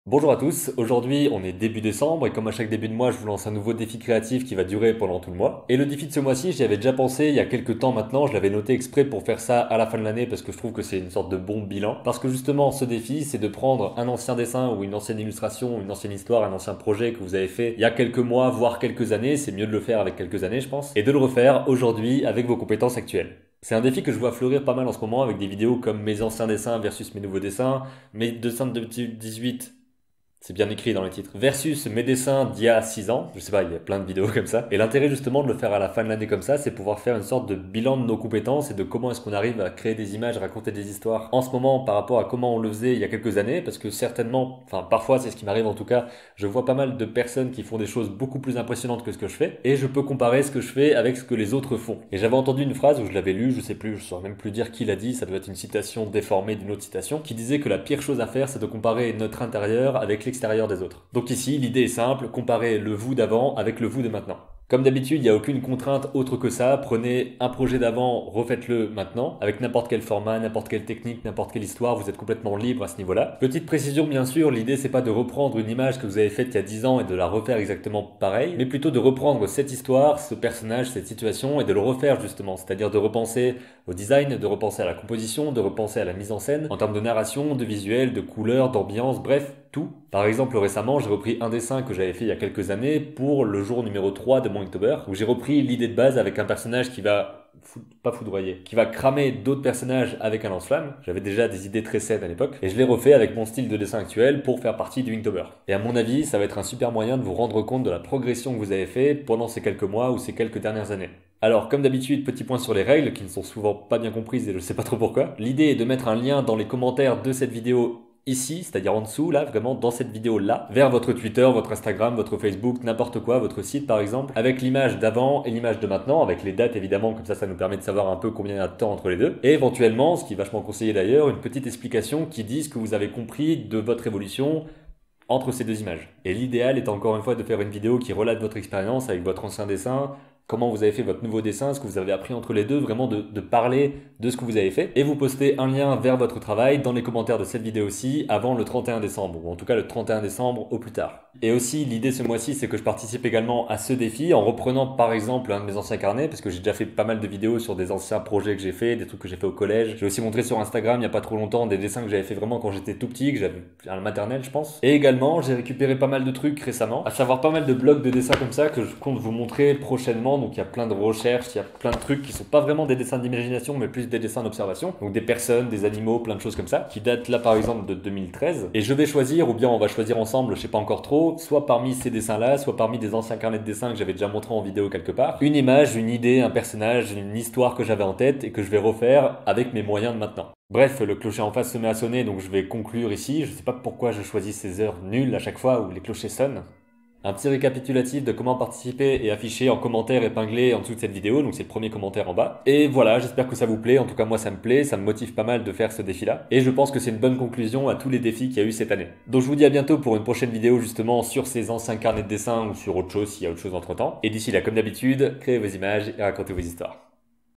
Bonjour à tous, aujourd'hui on est début décembre et comme à chaque début de mois je vous lance un nouveau défi créatif qui va durer pendant tout le mois. Et le défi de ce mois-ci j'y avais déjà pensé il y a quelques temps maintenant, je l'avais noté exprès pour faire ça à la fin de l'année parce que je trouve que c'est une sorte de bon bilan. Parce que justement ce défi c'est de prendre un ancien dessin ou une ancienne illustration, une ancienne histoire, un ancien projet que vous avez fait il y a quelques mois voire quelques années, c'est mieux de le faire avec quelques années je pense, et de le refaire aujourd'hui avec vos compétences actuelles. C'est un défi que je vois fleurir pas mal en ce moment avec des vidéos comme mes anciens dessins versus mes nouveaux dessins, mes dessins de 2018. C'est bien écrit dans le titre. Versus mes dessins d'il y a 6 ans. Je sais pas, il y a plein de vidéos comme ça. Et l'intérêt justement de le faire à la fin de l'année comme ça, c'est pouvoir faire une sorte de bilan de nos compétences et de comment est-ce qu'on arrive à créer des images, raconter des histoires en ce moment par rapport à comment on le faisait il y a quelques années. Parce que certainement, enfin parfois c'est ce qui m'arrive en tout cas, je vois pas mal de personnes qui font des choses beaucoup plus impressionnantes que ce que je fais. Et je peux comparer ce que je fais avec ce que les autres font. Et j'avais entendu une phrase où je l'avais lue, je sais plus, je saurais même plus dire qui l'a dit, ça doit être une citation déformée d'une autre citation, qui disait que la pire chose à faire c'est de comparer notre intérieur avec l'extérieur des autres. Donc ici, l'idée est simple, comparer le vous d'avant avec le vous de maintenant. Comme d'habitude, il n'y a aucune contrainte autre que ça. Prenez un projet d'avant, refaites-le maintenant, avec n'importe quel format, n'importe quelle technique, n'importe quelle histoire, vous êtes complètement libre à ce niveau-là. Petite précision bien sûr, l'idée c'est pas de reprendre une image que vous avez faite il y a 10 ans et de la refaire exactement pareil, mais plutôt de reprendre cette histoire, ce personnage, cette situation et de le refaire justement, c'est-à-dire de repenser au design, de repenser à la composition, de repenser à la mise en scène, en termes de narration, de visuel, de couleur, d'ambiance, bref, tout. Par exemple, récemment, j'ai repris un dessin que j'avais fait il y a quelques années pour le jour numéro 3 de mon Inktober, où j'ai repris l'idée de base avec un personnage qui va pas foudroyer, qui va cramer d'autres personnages avec un lance-flamme. J'avais déjà des idées très saines à l'époque, et je l'ai refait avec mon style de dessin actuel pour faire partie du Inktober. Et à mon avis, ça va être un super moyen de vous rendre compte de la progression que vous avez fait pendant ces quelques mois ou ces quelques dernières années. Alors, comme d'habitude, petit point sur les règles qui ne sont souvent pas bien comprises et je sais pas trop pourquoi. L'idée est de mettre un lien dans les commentaires de cette vidéo ici, c'est-à-dire en dessous, là, vraiment dans cette vidéo-là, vers votre Twitter, votre Instagram, votre Facebook, n'importe quoi, votre site par exemple, avec l'image d'avant et l'image de maintenant, avec les dates évidemment, comme ça nous permet de savoir un peu combien il y a de temps entre les deux. Et éventuellement, ce qui est vachement conseillé d'ailleurs, une petite explication qui dise que vous avez compris de votre évolution entre ces deux images. Et l'idéal est encore une fois de faire une vidéo qui relate votre expérience avec votre ancien dessin, comment vous avez fait votre nouveau dessin, ce que vous avez appris entre les deux, vraiment de parler de ce que vous avez fait. Et vous postez un lien vers votre travail dans les commentaires de cette vidéo aussi avant le 31 décembre, ou en tout cas le 31 décembre au plus tard. Et aussi, l'idée ce mois-ci, c'est que je participe également à ce défi en reprenant par exemple un de mes anciens carnets, parce que j'ai déjà fait pas mal de vidéos sur des anciens projets que j'ai fait, des trucs que j'ai fait au collège. J'ai aussi montré sur Instagram il n'y a pas trop longtemps des dessins que j'avais fait vraiment quand j'étais tout petit, que j'avais à la maternelle je pense. Et également, j'ai récupéré pas mal de trucs récemment, à savoir pas mal de blogs de dessins comme ça que je compte vous montrer prochainement. Donc il y a plein de recherches, il y a plein de trucs qui sont pas vraiment des dessins d'imagination, mais plus des dessins d'observation. Donc des personnes, des animaux, plein de choses comme ça, qui datent là par exemple de 2013. Et je vais choisir, ou bien on va choisir ensemble, je sais pas encore trop, soit parmi ces dessins-là, soit parmi des anciens carnets de dessins que j'avais déjà montré en vidéo quelque part, une image, une idée, un personnage, une histoire que j'avais en tête et que je vais refaire avec mes moyens de maintenant. Bref, le clocher en face se met à sonner, donc je vais conclure ici. Je sais pas pourquoi je choisis ces heures nulles à chaque fois où les clochers sonnent. Un petit récapitulatif de comment participer et afficher en commentaire épinglé en dessous de cette vidéo, donc c'est le premier commentaire en bas. Et voilà, j'espère que ça vous plaît, en tout cas moi ça me plaît, ça me motive pas mal de faire ce défi-là. Et je pense que c'est une bonne conclusion à tous les défis qu'il y a eu cette année. Donc je vous dis à bientôt pour une prochaine vidéo justement sur ces anciens carnets de dessin ou sur autre chose s'il y a autre chose entre temps. Et d'ici là, comme d'habitude, créez vos images et racontez vos histoires.